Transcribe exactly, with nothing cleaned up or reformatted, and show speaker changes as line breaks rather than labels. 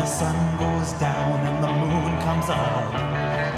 sun goes down and the moon comes up.